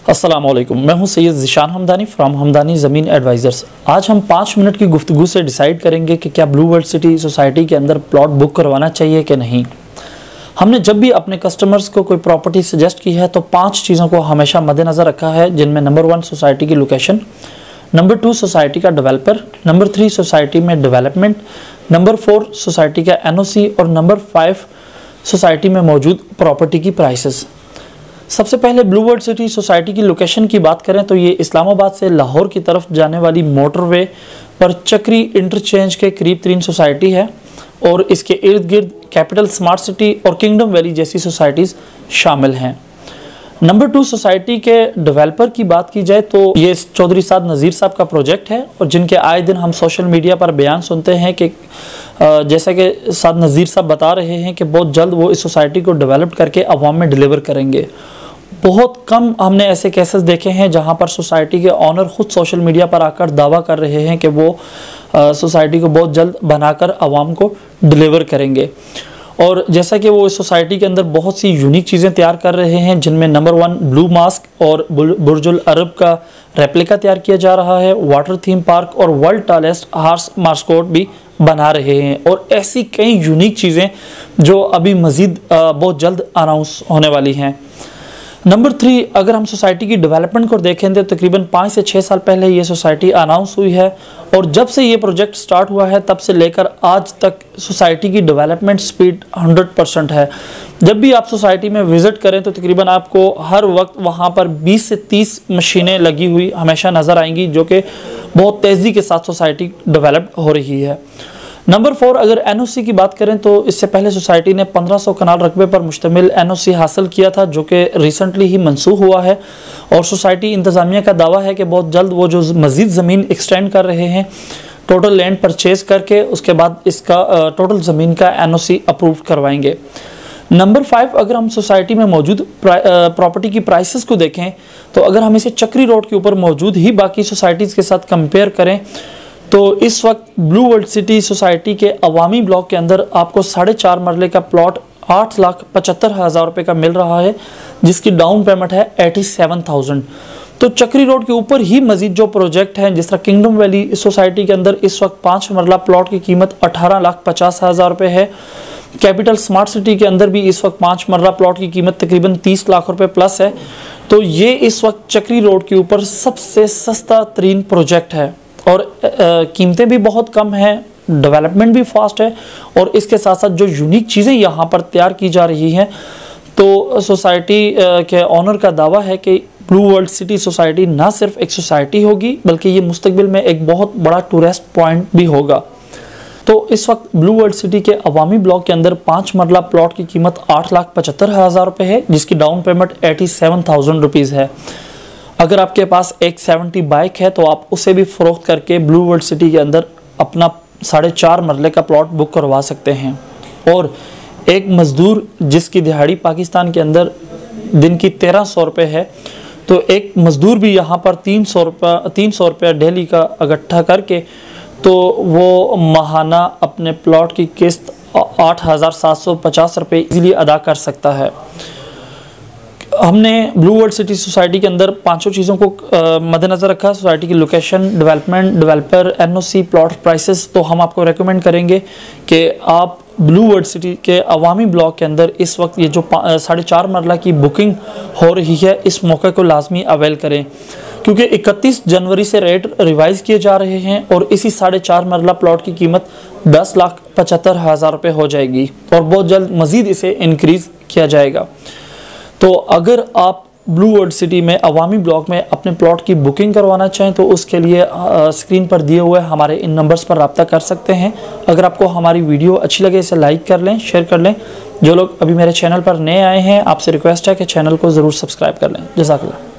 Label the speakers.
Speaker 1: अस्सलाम वालेकुम, मैं हूं सैयद ज़ीशान हमदानी फ्रॉम हमदानी ज़मीन एडवाइज़र्स। आज हम 5 मिनट की गुफ्तगू से डिसाइड करेंगे कि क्या ब्लू वर्ल्ड सिटी सोसाइटी के अंदर प्लॉट बुक करवाना चाहिए कि नहीं। हमने जब भी अपने कस्टमर्स को कोई प्रॉपर्टी सजेस्ट की है तो 5 चीज़ों को हमेशा मद्देनज़र रखा है, जिनमें नंबर 1 सोसाइटी की लोकेशन, नंबर 2 सोसाइटी का डेवलपर, नंबर 3 सोसाइटी में डेवलपमेंट, नंबर 4 सोसाइटी का NOC और नंबर 5 सोसाइटी में मौजूद प्रॉपर्टी की प्राइसेस। सबसे पहले ब्लू वर्ल्ड सिटी सोसाइटी की लोकेशन की बात करें तो ये इस्लामाबाद से लाहौर की तरफ जाने वाली मोटरवे पर चक्री इंटरचेंज के करीब तरीन सोसाइटी है और इसके इर्द गिर्द कैपिटल स्मार्ट सिटी और किंगडम वैली जैसी सोसाइटीज़ शामिल हैं। नंबर 2 सोसाइटी के डेवलपर की बात की जाए तो ये चौधरी साद नज़ीर साहब का प्रोजेक्ट है और जिनके आए दिन हम सोशल मीडिया पर बयान सुनते हैं कि जैसा कि साद नज़ीर साहब बता रहे हैं कि बहुत जल्द वो इस सोसाइटी को डेवलप करके अवाम में डिलीवर करेंगे। बहुत कम हमने ऐसे केसेस देखे हैं जहां पर सोसाइटी के ऑनर खुद सोशल मीडिया पर आकर दावा कर रहे हैं कि वो सोसाइटी को बहुत जल्द बनाकर अवाम को डिलीवर करेंगे। और जैसा कि वो इस सोसाइटी के अंदर बहुत सी यूनिक चीज़ें तैयार कर रहे हैं, जिनमें नंबर 1 ब्लू मास्क और बुर्जुल अरब का रेप्लिका तैयार किया जा रहा है, वाटर थीम पार्क और वर्ल्ड टॉलेस्ट हार्स मास्कोट भी बना रहे हैं और ऐसी कई यूनिक चीज़ें जो अभी मज़ीद बहुत जल्द अनाउंस होने वाली हैं। नंबर 3, अगर हम सोसाइटी की डेवलपमेंट को देखें तो तकरीबन 5 से 6 साल पहले ये सोसाइटी अनाउंस हुई है और जब से ये प्रोजेक्ट स्टार्ट हुआ है तब से लेकर आज तक सोसाइटी की डेवलपमेंट स्पीड 100% है। जब भी आप सोसाइटी में विज़िट करें तो तकरीबन आपको हर वक्त वहाँ पर 20 से 30 मशीनें लगी हुई हमेशा नज़र आएंगी, जो कि बहुत तेज़ी के साथ सोसाइटी डेवलप हो रही है। नंबर 4, अगर NOC की बात करें तो इससे पहले सोसाइटी ने 1500 कनाल रकबे पर मुश्तमिल NOC हासिल किया था, जो कि रिसेंटली ही मनसूख हुआ है और सोसाइटी इंतज़ामिया का दावा है कि बहुत जल्द वो जो मज़ीद ज़मीन एक्सटेंड कर रहे हैं टोटल लैंड परचेज़ करके उसके बाद इसका टोटल ज़मीन का NOC अप्रूव करवाएंगे। नंबर 5, अगर हम सोसाइटी में मौजूद प्रॉपर्टी की प्राइसेस को देखें तो अगर हम इसे चक्री रोड के ऊपर मौजूद ही बाकी सोसाइटीज़ के साथ कंपेयर करें तो इस वक्त ब्लू वर्ल्ड सिटी सोसाइटी के अवामी ब्लॉक के अंदर आपको 4.5 मरले का प्लॉट 8,75,000 रुपये का मिल रहा है, जिसकी डाउन पेमेंट है 87,000। तो चक्री रोड के ऊपर ही मजीद जो प्रोजेक्ट हैं, जिस तरह किंगडम वैली सोसाइटी के अंदर इस वक्त 5 मरला प्लॉट की कीमत 18,50,000 रुपये है। कैपिटल स्मार्ट सिटी के अंदर भी इस वक्त 5 मरला प्लॉट की कीमत तकरीबन 30 लाख रुपये प्लस है। तो ये इस वक्त चक्री रोड के ऊपर सबसे सस्ता तरीन प्रोजेक्ट है और कीमतें भी बहुत कम हैं, डेवलपमेंट भी फास्ट है और इसके साथ साथ जो यूनिक चीज़ें यहाँ पर तैयार की जा रही हैं, तो सोसाइटी के ऑनर का दावा है कि ब्लू वर्ल्ड सिटी सोसाइटी ना सिर्फ एक सोसाइटी होगी बल्कि ये मुस्तकबिल में एक बहुत बड़ा टूरिस्ट पॉइंट भी होगा। तो इस वक्त ब्लू वर्ल्ड सिटी के अवामी ब्लॉक के अंदर 5 मरला प्लॉट की कीमत 8,75,000 रुपये है, जिसकी डाउन पेमेंट 87,000 रुपीज़ है। अगर आपके पास एक 70 बाइक है तो आप उसे भी फ़रोख्त करके ब्लू वर्ल्ड सिटी के अंदर अपना 4.5 मरले का प्लॉट बुक करवा सकते हैं। और एक मज़दूर जिसकी दिहाड़ी पाकिस्तान के अंदर दिन की 1300 रुपये है, तो एक मज़दूर भी यहाँ पर 300 रुपये डेली का इकट्ठा करके तो वो माहाना अपने प्लॉट की किस्त 8,750 रुपये ईज़िली अदा कर सकता है। हमने ब्लू वर्ल्ड सिटी सोसाइटी के अंदर 5 चीज़ों को मद्देनज़र रखा, सोसाइटी की location, development, developer, NOC, plot prices. तो हम आपको रेकमेंड करेंगे कि आप ब्लू वर्ल्ड सिटी के अवामी ब्लॉक के अंदर इस वक्त ये जो 4.5 मरला की बुकिंग हो रही है, इस मौके को लाजमी अवेल करें, क्योंकि 31 जनवरी से रेट रिवाइज़ किए जा रहे हैं और इसी 4.5 मरला प्लॉट की कीमत 10,75,000 रुपये हो जाएगी और बहुत जल्द मज़ीद इसे इनक्रीज़ किया जाएगा। तो अगर आप ब्लू वर्ल्ड सिटी में अवामी ब्लॉक में अपने प्लॉट की बुकिंग करवाना चाहें तो उसके लिए स्क्रीन पर दिए हुए हमारे इन नंबर्स पर रब्ता कर सकते हैं। अगर आपको हमारी वीडियो अच्छी लगे इसे लाइक कर लें, शेयर कर लें। जो लोग अभी मेरे चैनल पर नए आए हैं आपसे रिक्वेस्ट है कि चैनल को ज़रूर सब्सक्राइब कर लें। जज़ाकल्लाह।